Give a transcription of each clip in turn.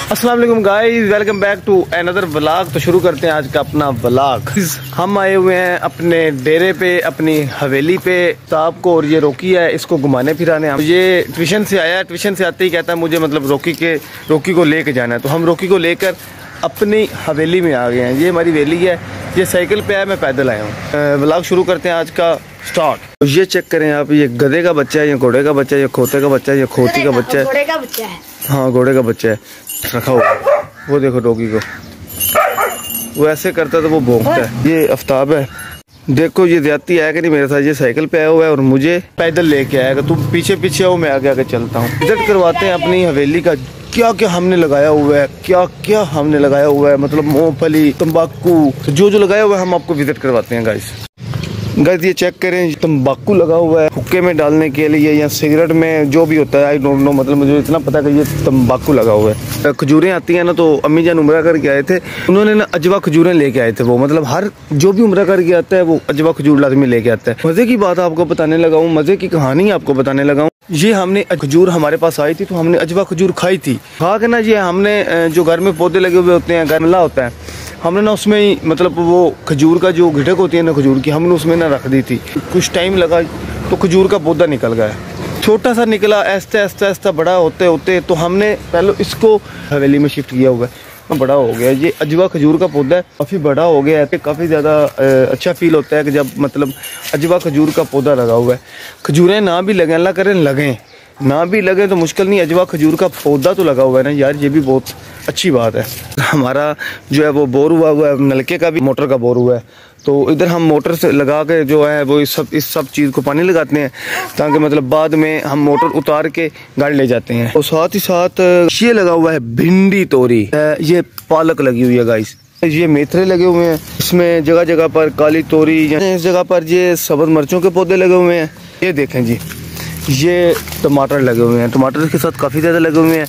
अस्सलाम वालेकुम guys, welcome back to another vlog. तो शुरू करते हैं आज का अपना व्लॉग। हम आए हुए हैं अपने डेरे पे, अपनी हवेली पे। साहब को और ये रोकी है, इसको घुमाने फिराने। ये ट्यूशन से आया, ट्यूशन से आते ही कहता है मुझे मतलब रोकी को लेके जाना है। तो हम रोकी को लेकर अपनी हवेली में आ गए हैं। ये हमारी हवेली है, ये साइकिल पे है, मैं पैदल आया हूँ। व्लॉग शुरू करते हैं आज का स्टार्ट। तो ये चेक करें आप, ये गधे का बच्चा है, ये घोड़े का बच्चा है, ये खोते का बच्चा है, ये खोती का बच्चा है, घोड़े का बच्चा है। हाँ घोड़े का बच्चा है रखा हुआ। वो देखो डॉगी को, वो ऐसे करता तो वो भौंकता है। ये आफ्ताब है, देखो ये ज्यादती आया कि नहीं मेरे साथ। ये साइकिल पे आया हुआ है और मुझे पैदल लेके आएगा। तुम पीछे पीछे आओ, मैं आगे आगे चलता हूँ। विजिट करवाते हैं अपनी हवेली का। क्या क्या हमने लगाया हुआ है, क्या क्या हमने लगाया हुआ है, मतलब मूंगफली, तंबाकू, तो जो जो लगाया हुआ है हम आपको विजिट करवाते हैं गाइस। ये चेक करें, तंबाकू लगा हुआ है हुक्के में डालने के लिए या सिगरेट में, जो भी होता है आई डोंट नो, मतलब मुझे इतना पता है कि ये तंबाकू लगा हुआ है। खजूरें आती हैं ना, तो अम्मी जान उम्रा करके आए थे, उन्होंने ना अजवा खजूरें लेके आए थे। वो मतलब हर जो भी उम्रा करके आता है वो अजवा खजूर लाजमी लेके आता है। मजे की बात आपको बताने लगा हूँ, मजे की कहानी आपको बताने लगा हूँ। ये हमने खजूर हमारे पास आई थी तो हमने अजवा खजूर खाई थी। खा के ना ये हमने जो घर में पौधे लगे हुए होते हैं, गमला होता है, हमने ना उसमें ही मतलब वो खजूर का जो घिटक होती है ना खजूर की, हमने उसमें ना रख दी थी। कुछ टाइम लगा तो खजूर का पौधा निकल गया, छोटा सा निकला। ऐसा ऐसा ऐसा बड़ा होते होते तो हमने पहले इसको हवेली में शिफ्ट किया हुआ है, बड़ा हो गया। ये अजवा खजूर का पौधा है, काफ़ी बड़ा हो गया है। काफ़ी ज़्यादा अच्छा फील होता है कि जब मतलब अजवा खजूर का पौधा लगा हुआ है। खजूरें ना भी लगें, अल्लाह करें लगें, ना भी लगे तो मुश्किल नहीं, अजवा खजूर का पौधा तो लगा हुआ है ना यार, ये भी बहुत अच्छी बात है। हमारा जो है वो बोर हुआ है, नलके का भी मोटर का बोर हुआ है, तो इधर हम मोटर से लगा के जो है वो इस सब चीज़ को पानी लगाते हैं, ताकि मतलब बाद में हम मोटर उतार के गाड़ी ले जाते हैं। और साथ ही साथ ये लगा हुआ है भिंडी तोरी, ये पालक लगी हुई है गाइस, ये मेथरे लगे हुए हैं। इसमें जगह जगह पर काली तोरी, इस जगह पर ये सब्ज मिर्चों के पौधे लगे हुए हैं। ये देखें जी, ये टमाटर लगे हुए हैं, टमाटर के साथ काफ़ी ज़्यादा लगे हुए हैं।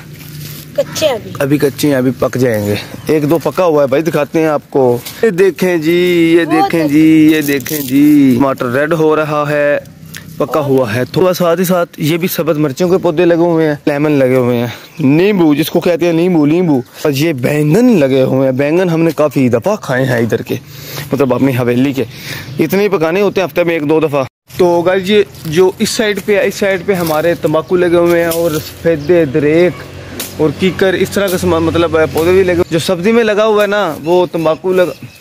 कच्चे अभी कच्चे हैं, अभी पक जाएंगे। एक दो पका हुआ है भाई, दिखाते हैं आपको। ये देखें जी, ये देखें जी, ये देखें जी, टमाटर रेड हो रहा है, पका हुआ है। थोड़ा साथ ही साथ ये भी सब्ज मिर्चों के पौधे लगे हुए हैं, लेमन लगे हुए हैं, नींबू जिसको कहते हैं नींबू, और ये बैंगन लगे हुए हैं। बैंगन हमने काफ़ी दफ़ा खाए हैं इधर के, मतलब अपनी हवेली के। इतने ही पकाने होते हैं हफ्ते में एक दो दफ़ा। तो गाइस ये जो इस साइड पे है, इस साइड पे हमारे तंबाकू लगे हुए हैं और सफेदे, दरेक और कीकर, इस तरह का मतलब पौधे भी लगे। जो सब्जी में लगा हुआ है ना वो तंबाकू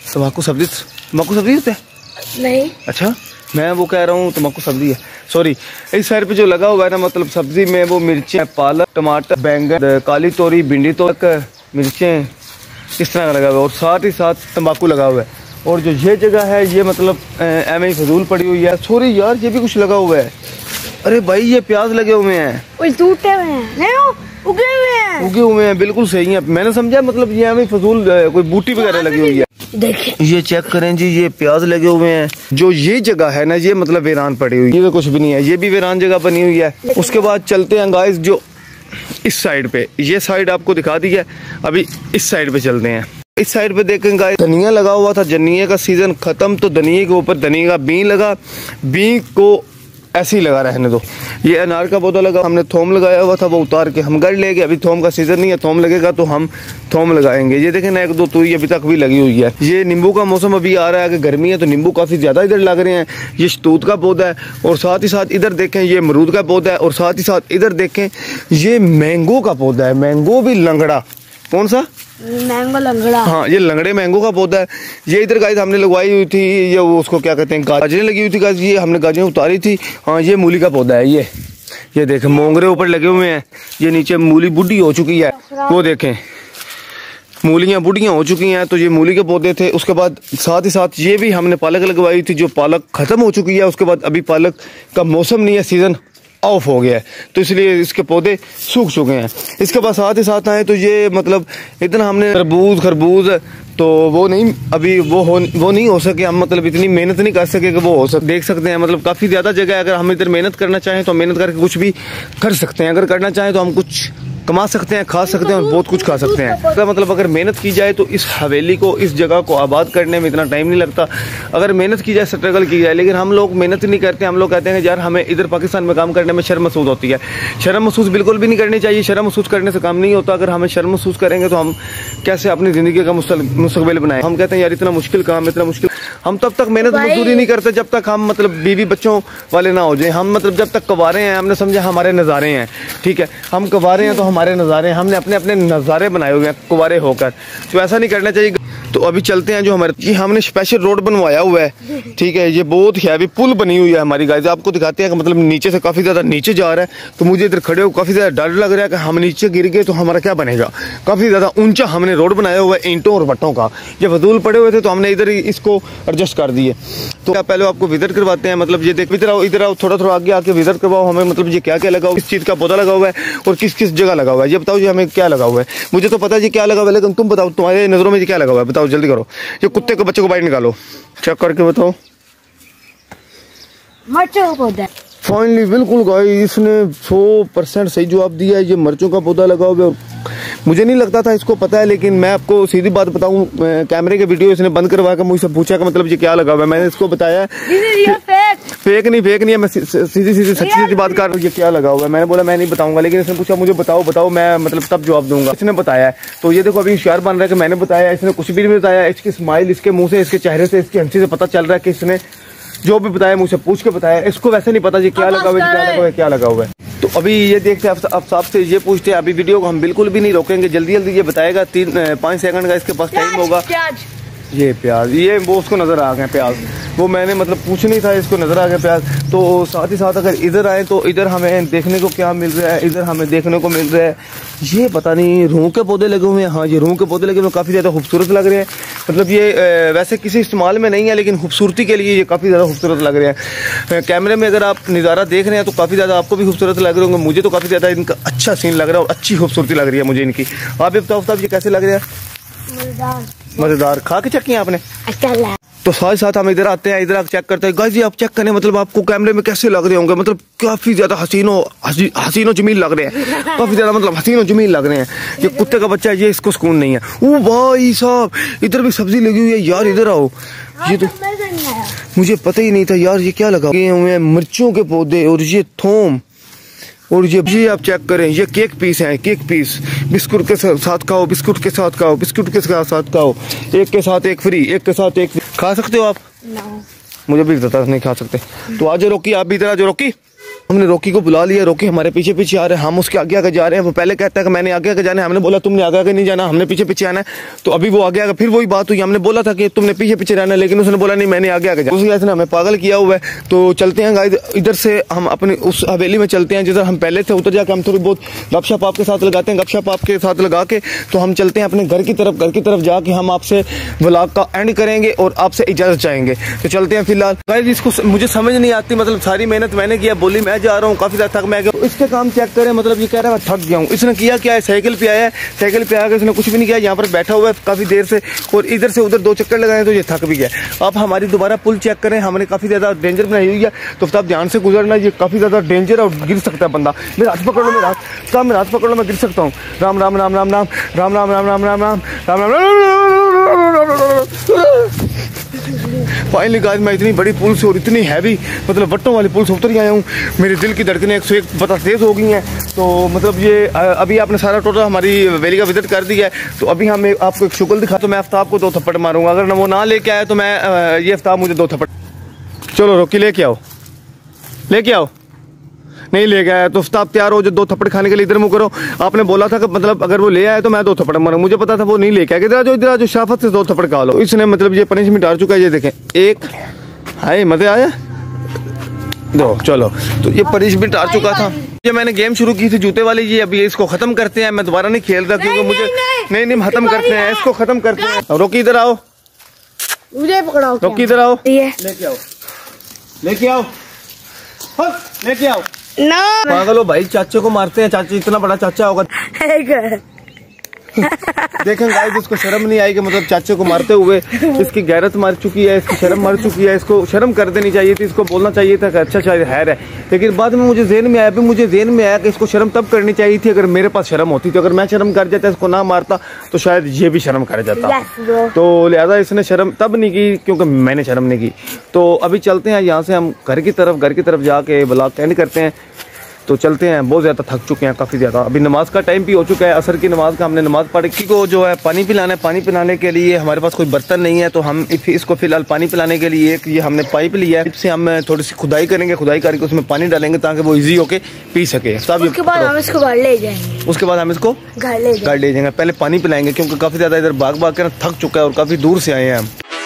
सब्जी होता है नहीं। अच्छा, मैं वो कह रहा हूँ तंबाकू सब्जी है, सॉरी। इस साइड पे जो लगा हुआ है ना, मतलब सब्जी में वो मिर्चें, पालक, टमाटर, बैंगन, काली तोरी, भिंडी तोरक, मिर्चें, इस तरह का लगा हुआ है। और साथ ही साथ तंबाकू लगा हुआ है। और जो ये जगह है ये मतलब एम ही फजूल पड़ी हुई है। सॉरी यार, ये भी कुछ लगा हुआ है। अरे भाई ये प्याज लगे हुए हैं, टूटे हुए हैं, उगे हुए हैं, बिल्कुल सही है। मैंने समझा मतलब ये एम फजूल कोई बूटी वगैरह लगी हुई है। देखिए ये चेक करें जी, ये प्याज लगे हुए हैं। जो ये जगह है ना, ये मतलब वीरान पड़ी हुई है, ये कुछ भी नहीं है, ये भी वीरान जगह बनी हुई है। उसके बाद चलते हैं गाइस जो इस साइड पे, ये साइड आपको दिखा दी है, अभी इस साइड पे चलते हैं। इस साइड पे देखें गाइस, धनिया लगा हुआ था। धनिया का सीजन खत्म तो धनिया के ऊपर धनिया का बीन लगा, बीन को ऐसे ही लगा रहने दो। ये अनार का पौधा लगा, हमने थोम लगाया हुआ था, वो उतार के हम घर ले गए। अभी थोम का सीजन नहीं है, थोम लगेगा तो हम थोम लगाएंगे। ये देखें ना, एक दो तुरी अभी तक भी लगी हुई है। ये नींबू का मौसम अभी आ रहा है कि गर्मी है, तो नींबू काफ़ी ज़्यादा इधर लग रहे हैं। ये शतूत का पौधा है। और साथ ही साथ इधर देखें ये अमरूद का पौधा है। और साथ ही साथ इधर देखें ये मैंगो का पौधा है, मैंगो भी लंगड़ा। कौन सा? मैंगो लंगड़ा। हाँ, ये लंगड़े मैंगो का पौधा है। ये इधर गाइस हमने लगवाई हुई थी, ये वो उसको क्या कहते हैं, गाजरें लगी हुई थी गाइस, ये हमने गाजरें उतारी थी। हाँ, ये मूली का पौधा है। ये देखें मोंगरे ऊपर लगे हुए हैं। ये नीचे मूली बुढ़ी हो चुकी है, वो देखें मूलियाँ बुढ़ियाँ हो चुकी हैं। तो ये मूली के पौधे थे। उसके बाद साथ ही साथ ये भी हमने पालक लगवाई थी, जो पालक खत्म हो चुकी है। उसके बाद अभी पालक का मौसम नहीं है, सीजन ऑफ हो गया है, तो इसलिए इसके पौधे सूख चुके हैं। इसके बाद साथ ही साथ आए तो ये मतलब इतना हमने खरबूज तो वो नहीं, अभी वो नहीं हो सके। हम मतलब इतनी मेहनत नहीं कर सके कि वो हो सके। देख सकते हैं मतलब काफ़ी ज़्यादा जगह है, अगर हम इधर मेहनत करना चाहें तो मेहनत करके कुछ भी कर सकते हैं। अगर करना चाहें तो हम कुछ कमा सकते हैं, खा सकते हैं और बहुत कुछ खा सकते हैं। तो मतलब अगर मेहनत की जाए तो इस हवेली को, इस जगह को आबाद करने में इतना टाइम नहीं लगता। अगर मेहनत की जाए, स्ट्रगल की जाए, लेकिन हम लोग मेहनत नहीं करते। हम लोग कहते हैं कि यार हमें इधर पाकिस्तान में काम करने में शर्म महसूस होती है। शर्म महसूस बिल्कुल भी नहीं करनी चाहिए। शर्म महसूस करने से काम नहीं होता। अगर हमें शर्म महसूस करेंगे तो हम कैसे अपनी ज़िंदगी का मुस्तकबिल बनाएं। हम कहते हैं यार इतना मुश्किल काम, इतना मुश्किल। हम तब तक मेहनत मजदूरी नहीं करते जब तक हम मतलब बीवी बच्चों वाले ना हो जाए। हम मतलब जब तक कवारे हैं, हमने समझा हमारे नज़ारे हैं, ठीक है, हम कवारे हैं तो हमारे नज़ारे हैं, हमने अपने अपने नज़ारे बनाए हुए हैं कुंवारे होकर। तो ऐसा नहीं करना चाहिए। तो अभी चलते हैं जो हमारे जी, हमने स्पेशल रोड बनवाया हुआ है, ठीक है। ये बहुत हैवी पुल बनी हुई है हमारी गाइस, आपको दिखाते हैं कि मतलब नीचे से काफ़ी ज़्यादा नीचे जा रहा है। तो मुझे इधर खड़े हो काफ़ी ज़्यादा डर लग रहा है कि हम नीचे गिर गए तो हमारा क्या बनेगा। काफ़ी ज़्यादा ऊंचा हमने रोड बनाया हुआ है ईंटों और वट्टों का। ये फजूल पड़े हुए थे तो हमने इधर ही इसको एडजस्ट कर दिए। तो क्या पहले आपको विजिट करवाते हैं। मतलब ये देख, इधर आओ थोड़ा थोड़ा आगे आके विजिट करवाओ हमें। मतलब ये क्या क्या लगा हुआ, किस चीज़ का पौधा लगा हुआ है और किस किस जगह लगा हुआ है, ये बताओ जी हमें क्या लगा हुआ है। मुझे तो पता है जी क्या लगा हुआ है, लेकिन तुम बताओ तुम्हारे नज़रों में ये क्या लगा हुआ है, बताओ जल्दी करो। ये कुत्ते को बच्चे को बाहर निकालो, चेक करके बताओ। मर्चों का पौधा। फाइनली बिल्कुल गाइस, इसने 100% सही जवाब दिया है। ये मिर्चों का पौधा लगा हुआ है। मुझे नहीं लगता था इसको पता है, लेकिन मैं आपको सीधी बात बताऊं, कैमरे के वीडियो इसने बंद करवा कर मुझसे पूछा कि मतलब ये क्या लगा हुआ है। मैंने इसको बताया फेक नहीं है, मैं सीधी सच्ची बात कर रहा हूँ। ये क्या लगा हुआ है, मैंने बोला मैं नहीं बताऊंगा, लेकिन इसने पूछा मुझे बताओ, मैं मतलब तब जवाब दूंगा। इसने बताया है। तो ये देखो अभी होशियार बन रहा है कि मैंने बताया, इसने कुछ भी नहीं बताया। इसकी स्माइल, इसके मुंह से, इसके चेहरे से, इसकी हंसी से पता चल रहा है कि इसने जो भी बताया मुझसे पूछ के बताया। इसको वैसे नहीं पता जी क्या लगा हुआ है, क्या लगा हुआ है। तो अभी ये देखते हैं, अब साहब से ये पूछते हैं। अभी वीडियो को हम बिल्कुल भी नहीं रोकेंगे, जल्दी जल्दी ये बताएगा। 5 सेकंड का इसके पास टाइम होगा। ये प्याज, ये वो उसको नजर आ गए प्याज, वो मैंने मतलब पूछ नहीं था, इसको नजर आ गया प्याज। तो साथ ही साथ अगर इधर आए तो इधर हमें देखने को क्या मिल रहा है, इधर हमें देखने को मिल रहा है ये पता नहीं रूह के पौधे लगे हुए हैं। हाँ, ये रूह के पौधे लगे हुए काफ़ी ज़्यादा खूबसूरत लग रहे हैं। मतलब ये वैसे किसी इस्तेमाल में नहीं है, लेकिन खूबसूरती के लिए ये काफ़ी ज़्यादा खूबसूरत लग रहे हैं। कैमरे में अगर आप नज़ारा देख रहे हैं तो काफ़ी ज़्यादा आपको भी खूबसूरत लग रहे होंगे। मुझे तो काफ़ी ज़्यादा इनका अच्छा सीन लग रहा है और अच्छी खूबसूरती लग रही है मुझे इनकी। आप बताओ साहब ये कैसे लग रहा है? मजेदार। खा के चेक किया आपने? तो साथ साथ हम इधर आते हैं, इधर आप चेक करते हैं। गाइस जी आप चेक करें, मतलब आपको कैमरे में कैसे लग रहे होंगे, मतलब काफी ज्यादा हसीनो जमील लग रहे हैं, काफी ज्यादा मतलब हसीनो जमील लग रहे हैं। ये कुत्ते का बच्चा है, ये इसको सुकून नहीं है। ओ भाई साहब इधर भी सब्जी लगी हुई है यार, इधर आओ। ये तो मुझे पता ही नहीं था यार, ये क्या लगा हुए हैं, मिर्चों के पौधे और ये थोम और ये आप चेक करें, ये केक पीस हैं, केक पीस। बिस्कुट के साथ खाओ, बिस्कुट के साथ खाओ, बिस्कुट के साथ खाओ, एक के साथ एक फ्री, एक के साथ एक फ्री। खा सकते हो आप? मुझे भी पता नहीं खा सकते। तो आज रोकी, आप भी इधर आज रोकी। हमने रोकी को बुला लिया, रोकी हमारे पीछे पीछे आ रहे हैं, हम उसके आगे आगे जा रहे हैं। वो पहले कहता है कि मैंने आगे आगे जाना है, हमने बोला तुमने आगे आगे नहीं जाना, हमने पीछे पीछे आना है। तो अभी वो आगे आगे, फिर वही बात हुई, हमने बोला था कि तुमने पीछे पीछे रहना है, लेकिन उसने बोला नहीं मैंने आगे आगे जाना। उसने हमें पागल किया हुआ है। तो चलते हैं गाइस, इधर से हम अपनी उस हवेली में चलते हैं जिधर हम पहले थे। उधर जाकर हम थोड़ी बहुत गपशप आपके साथ लगाते हैं, गपशप आपके साथ लगा के तो हम चलते हैं अपने घर की तरफ जाके हम आपसे व्लॉग का एंड करेंगे और आपसे इजाजत चाहेंगे। तो चलते हैं। फिलहाल गाइस इसको मुझे समझ नहीं आती, मतलब सारी मेहनत मैंने किया, बोली मैं जा रहा हूँ, काफी ज्यादा थक मैं गया। इसके काम चेक करें, मतलब ये कह रहा है मैं थक गया हूँ। इसने किया क्या है, साइकिल पे आया है, साइकिल पे आकर इसने कुछ भी नहीं किया, यहाँ पर बैठा हुआ है काफी देर से और इधर से उधर 2 चक्कर लगाए तो ये थक भी गया। आप हमारी दोबारा पुल चेक करें, हमने काफी ज्यादा डेंजर बनाई हुई है, तो आप ध्यान से गुजरना, ये काफी ज्यादा डेंजर और गिर सकता है बंदा। मेरा हाथ पकड़ लो, मेरा हाथ पकड़ लो, मैं गिर सकता हूँ। राम राम राम राम राम राम राम राम राम राम राम राम राम। फाइनली गाइस मैं इतनी बड़ी पुल से और इतनी हैवी मतलब वट्टों वाली पुल से उतर आया हूँ। मेरे दिल की धड़कनें 101 बता तेज हो गई हैं। तो मतलब ये अभी आपने सारा टोटल हमारी वैली का विजिट कर दिया है। तो अभी हम आपको एक शुक्ल दिखा, तो मैं आफ्ताब को 2 थप्पड़ मारूंगा, अगर वो ना लेके आया तो मैं ये आफ्ताब मुझे 2 थप्पड़। चलो रोकी लेके आओ, लेके आओ। नहीं ले गया तो आफ्ताब तैयार हो, जो 2 थप्पड़ खाने के लिए इधर मुँह करो। आपने बोला था कि मतलब अगर वो ले आया तो मैं 2 थप्पड़ मारूंगा, मुझे पता था वो नहीं लेके आया। इधर जो शाफत से 2 थप्पड़ खा लो। इसने मतलब ये पनिशमेंट आ चुका है, ये देखें। एक हाय मजे आया 2, चलो तो ये पनिशमेंट आ चुका था। ये मैंने गेम शुरू की थी जूते वाली, ये अभी इसको खत्म करते हैं। मैं दोबारा नहीं खेल रहा क्योंकि मुझे नहीं खत्म करते हैं, इसको खत्म करते हैं। रोकी इधर आओ, मुझे पकड़ाओ। रोकी इधर आओ, लेके आओ, लेके आओ, लेके आओ। पागल हो भाई, चाचे को मारते हैं। चाचा इतना बड़ा चाचा होगा। देखें गाइस, इसको शर्म नहीं आई कि मतलब चाचे को मारते हुए इसकी गैरत मर चुकी है, इसकी शर्म मर चुकी है। इसको शर्म कर देनी चाहिए थी, इसको बोलना चाहिए था कि अच्छा शायद हैर है। लेकिन बाद में मुझे ज़हन में आया, अभी मुझे ज़हन में आया कि इसको शर्म तब करनी चाहिए थी अगर मेरे पास शर्म होती। तो अगर मैं शर्म कर जाता, इसको ना मारता, तो शायद ये भी शर्म कर जाता। तो लिहाजा इसने शर्म तब नहीं की क्योंकि मैंने शर्म नहीं की। तो अभी चलते हैं यहाँ से हम घर की तरफ जाके ब्लॉग एंड करते हैं। तो चलते हैं, बहुत ज़्यादा थक चुके हैं, काफ़ी ज़्यादा। अभी नमाज का टाइम भी हो चुका है, असर की नमाज का। हमने नमाज पढ़ की को जो है पानी पिलाना है। पानी पिलाने के लिए हमारे पास कोई बर्तन नहीं है, तो हम इसको फिलहाल पानी पिलाने के लिए एक ये हमने पाइप लिया है। इससे हम थोड़ी सी खुदाई करेंगे, खुदाई करके उसमें पानी डालेंगे ताकि वो ईजी होके पी सके। उसके बाद हम इसको घर ले जाएंगे। उसके बाद हम इसको घर ले जाएंगे। पहले पानी पिलाएंगे क्योंकि काफ़ी ज़्यादा इधर भाग के ना थक चुका है और काफ़ी दूर से आए हैं हम।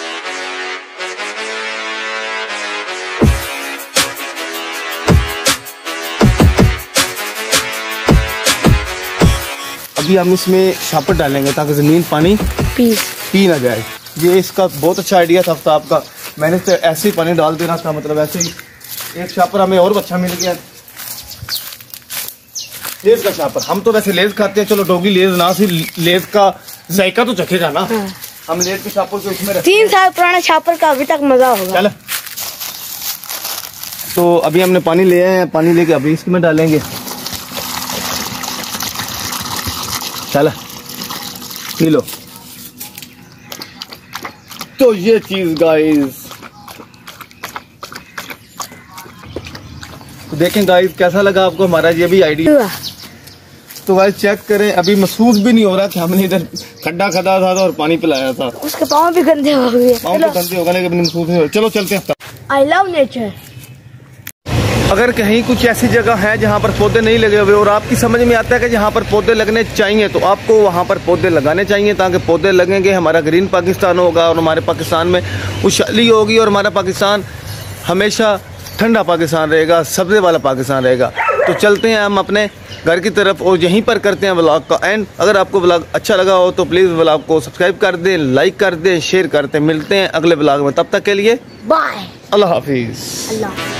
अभी हम इसमें शापर डालेंगे ताकि ज़मीन पानी पी ना जाए। ये इसका बहुत अच्छा आइडिया था आफ्ताब का। मैंने तो ऐसे ही पानी डाल देना था, मतलब ऐसे ही। एक शापर हमें और अच्छा मिल गया, लेज का शापर। हम तो वैसे लेज खाते हैं, चलो डॉगी लेज ना सी, लेज का जायका तो चखेगा ना। हम लेज के शापर को इसमें 3 साल पुराना शापर का अभी तक मजा होगा। चलो, तो अभी हमने पानी ले आए हैं, पानी लेके अभी इसमें डालेंगे। चला पी लो। तो ये चीज गाइस देखें गाइस, कैसा लगा आपको हमारा ये भी आइडिया। तो गाइस चेक करें, अभी महसूस भी नहीं हो रहा कि हमने इधर खड्डा खदा था और पानी पिलाया था। उसके पाँव भी गंदे हो गए। पाँव तो गंदे हो गए लेकिन महसूस नहीं हो। चलो चलते हैं। I love nature. अगर कहीं कुछ ऐसी जगह है जहाँ पर पौधे नहीं लगे हुए और आपकी समझ में आता है कि जहाँ पर पौधे लगने चाहिए, तो आपको वहाँ पर पौधे लगाने चाहिए ताकि पौधे लगेंगे, हमारा ग्रीन पाकिस्तान होगा और हमारे पाकिस्तान में खुशहाली होगी और हमारा पाकिस्तान हमेशा ठंडा पाकिस्तान रहेगा, सब्ज़े वाला पाकिस्तान रहेगा। तो चलते हैं हम अपने घर की तरफ और यहीं पर करते हैं व्लॉग का एंड। अगर आपको व्लॉग अच्छा लगा हो तो प्लीज़ व्लॉग को सब्सक्राइब कर दें, लाइक कर दें, शेयर करते। मिलते हैं अगले व्लॉग में, तब तक के लिए बाय, अल्लाह हाफिज़। अल्लाह।